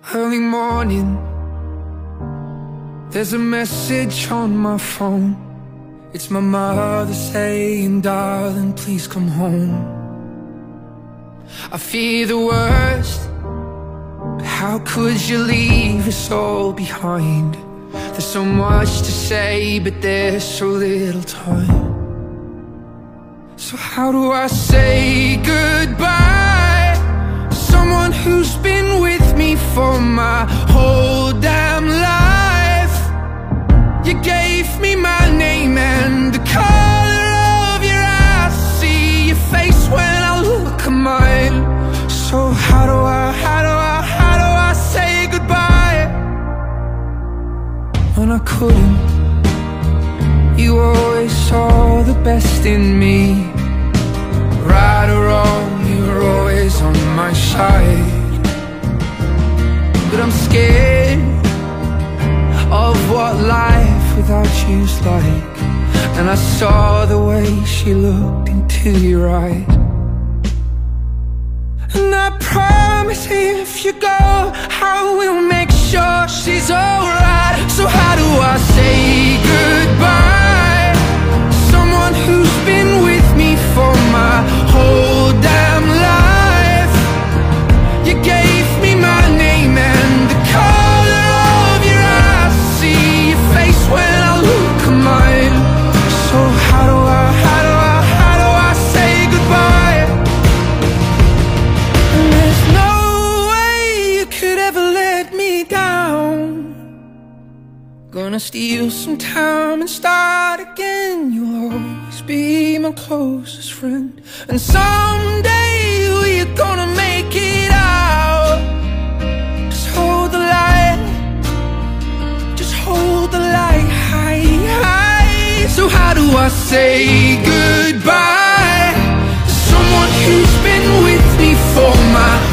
Early morning, there's a message on my phone. It's my mother saying, darling, please come home. I fear the worst, but how could you leave us all behind? There's so much to say, but there's so little time. So how do I say goodbye to someone who's been with me for my whole damn life? You gave me my name and the color of your eyes. See your face when I look at mine. So how do I say goodbye when I couldn't? You always saw the best in me. Right or wrong, you were always on my side. But I'm scared of what life without you's like. And I saw the way she looked into your eyes. And I promise if you go, I will make sure she's alright. So how do I say goodbye to someone who's been with me for my whole damn life? You gave me my name and the color of your eyes. See your face when I look at mine. So how do I say goodbye? And there's no way you could ever let me down. Gonna steal some time and start again. You'll always be my closest friend. And someday we're gonna make it out. Just hold the light, just hold the light high, high. So how do I say goodbye to someone who's been with me for my